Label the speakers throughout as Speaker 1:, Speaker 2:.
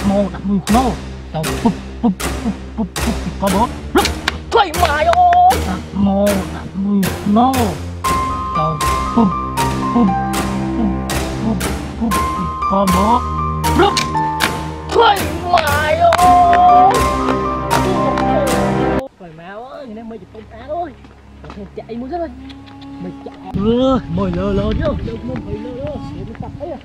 Speaker 1: mô đặt mùi nô tao bụp bụp bụp bụp bụp có bó lúc quay mày ô đặt mô đặt mùi nô tao bụp bụp bụp bụp bụp có bó lúc quay mày ô quay mày ơi người mày chụp con cá thôi chạy muốn rất mày chạy mồi lơ lơ chứ đừng mông phải lơ lơ để mình tập ấy à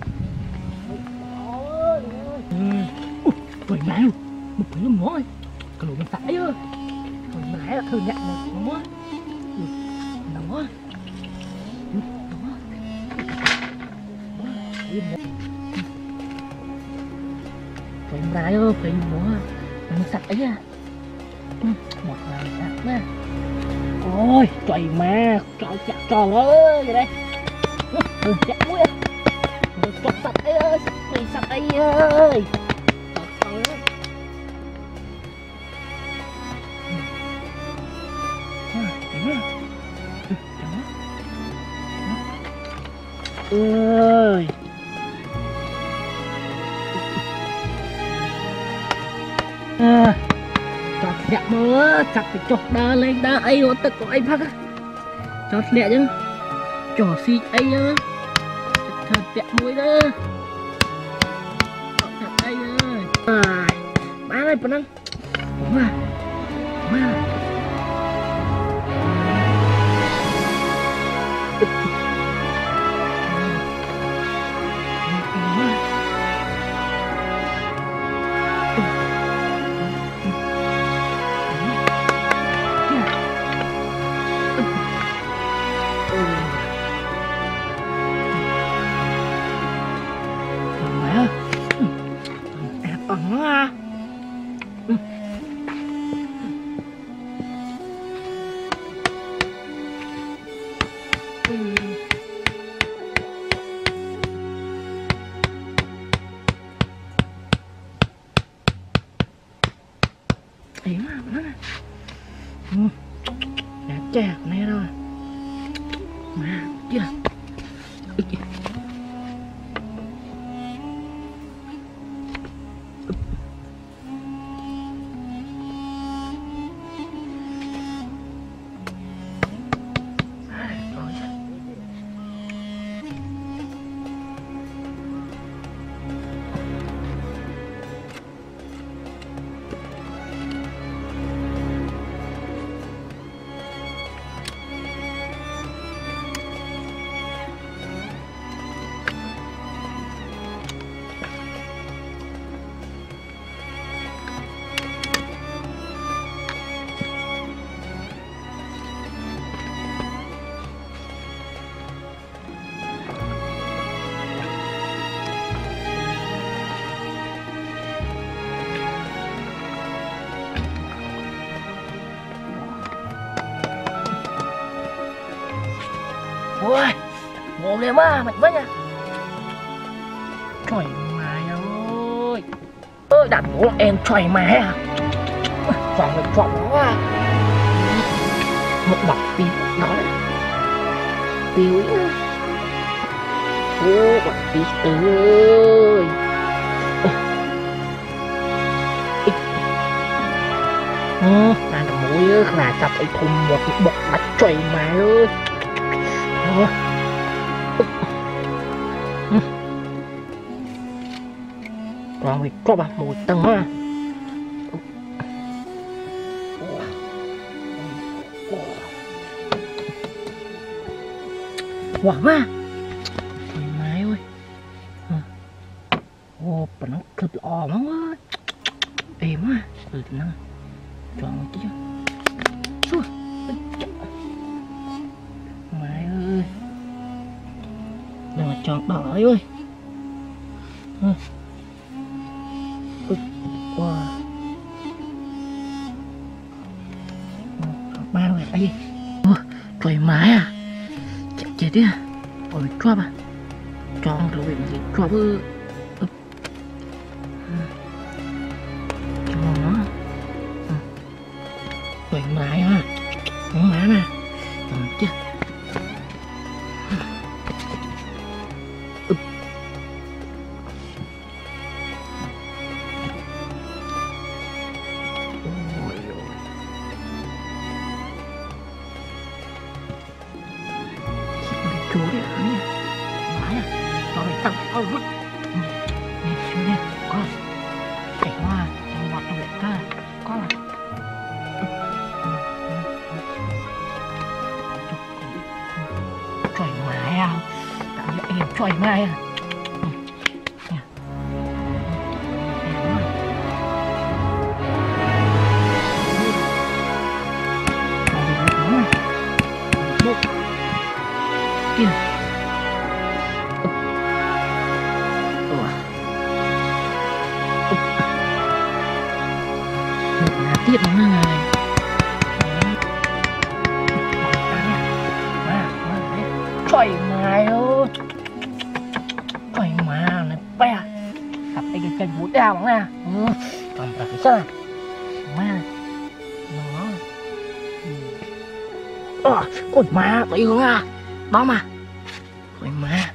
Speaker 1: quay mày luôn một phải luôn nói cái lỗ mình tải ơi quay mày là thừa nhận này nó quá nó quá quay mày ơi quay múa mình sạch ấy à một lần sạch nha ôi trời mà tròn chặt tròn ơi vậy đây chặt mũi chặt sạch ấy ơi sạch ấy ơi ơi chọt lẹ mơ chặt cái chọt đá lên đá ấy nó tất có anh phát á chọt lẹ chứ chỏ xì ấy nhá thật lẹ mũi đó chọt lẹ ấy ơi ba này phần năng mà ấy mà nó đã chạc này rồi mà chưa ôi ngộ ghê quá mạnh quá nha trời mày ơi ơi đặt bố em trời mày à chọn được chọn quá một bọc tí đó là tiêu ý ô bọc tí ơi là mũi là chặt ấy thùng một bọc bạch trời mày ơi còn việc có bạc mùi tầng á quả quá trời mày ơi ô bà nó cực lò lắm quá êm quá từ từ năng chọn một tí chứ mày ơi đừng mà chọn đỏ ấy ơi wow ba rồi ấy trời mái à chết đi à ôi chua bà chọn rồi gì chua bơ cho nó trời mái à không má nè chứ chú đi nè má nè nó phải tăng ơi vứt nè chú nè con cảnh hoa trong ngọt trong lệ ca con là trời mái à tạm biệt em trời mai à kìa một là tiếp nó là này trời mày ơi trời mà này bè tập cái chân bút đào bằng nè còn tập cái sao mà nó con ma tự hướng à đó mà trời mà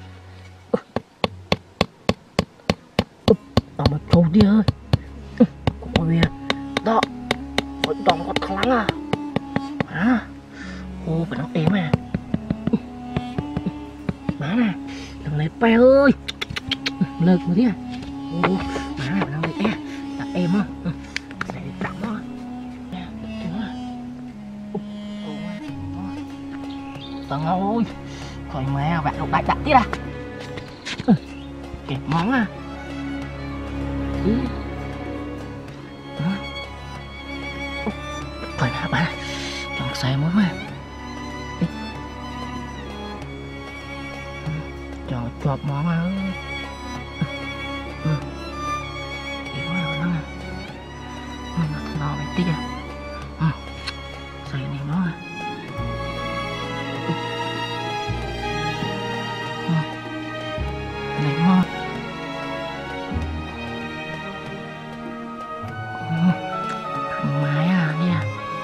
Speaker 1: đó mà trâu đi ơi con bia đó vẫn còn có thằng lắng à ô phải nó ém à má nè đừng lấy pe ơi lợt một tí à ô má nè đừng lấy pe đặt em á để đặt nó tầng ơi khỏi mẹ bạn đụng đại đặt tí à kẹp món à phải nè bạn chọn xe mới mà chọn chọt món à yếu rồi đó nè nó mày tí à xe này nó à này ngon mái à nha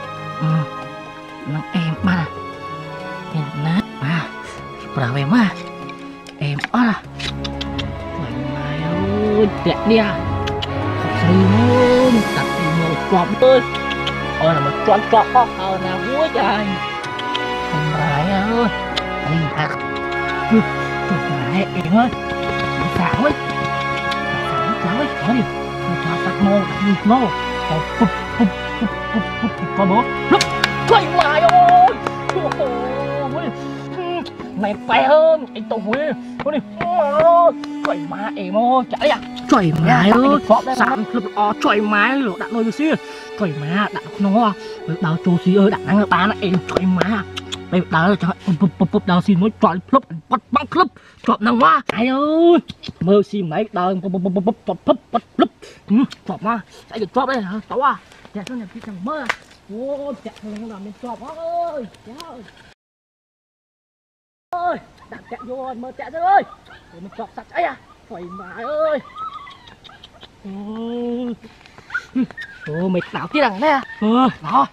Speaker 1: nó em mà nhìn nát mà bảo em mà em à mày mày ơi đẹp đi à thật sự luôn tập thì một chọp ơi ôi là một chọp chọp là vui trời mày ơi đi thật mày em ơi sáng ấy sáng ấy có gì cho sắc mô nó phụp phụp phụp phụp phụp có bố lúc trời mày ơi mày khỏe hơn anh tao vui có đi trời má em ơi chạy à trời má ơi sáng trời má lửa đạn ơi xí trời má đạn nó đào châu xí ơi đạn năng bán em trời má đây đào cho bụp đào xin nói chọn flop bắt băng club chọn năng hoa ai ơi mơ xin mấy đào bụp flop chọn mà chạy được chọn đây hả cháu à chạy sang nhà kia thằng mơ ô chạy thằng làm mình chọn ơi ơi đặt chạy vô rồi mơ chạy ra ơi để mình chọn sạch ấy à trời má ơi ô mệt đảo kia đằng này à đó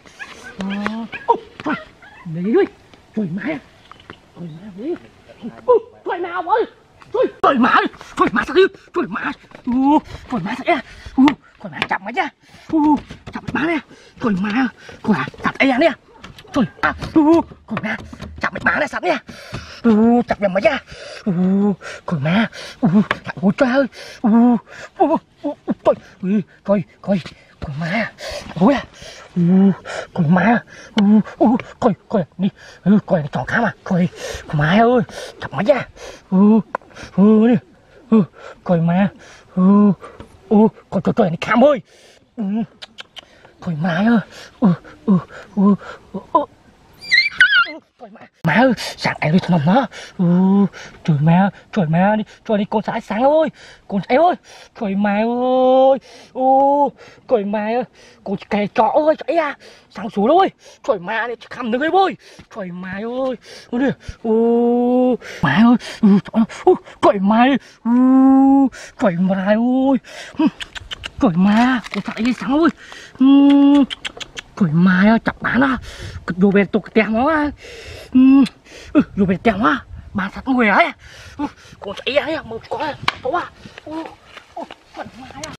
Speaker 1: lấy ơi trời má trời má đi trời má ơi trời má sao đi trời má sao trời má chậm mấy nha chậm má nè trời má chậm ấy nè trời má chậm má này sẵn nè chậm nhầm mấy nha trời má ôi trời ơi coi trời má ôi coi má coi đi coi tròn cá mà coi má ơi chậm mấy nha đi coi má coi trời này khám ơi coi má ơi má ơi sáng anh đi thằng nó trời má đi con sải sáng ơi con sải ơi trời má ơi trời má ơi con kè chó ơi chạy à sáng xuống ơi trời má này khăm được ơi trời má ơi má ơi trời má ơi trời má ơi trời má con sải đi sáng ơi trời má chặt bán à vô về tục tiền nó à vô về tiền á bà thật người ấy con chạy ấy mà có à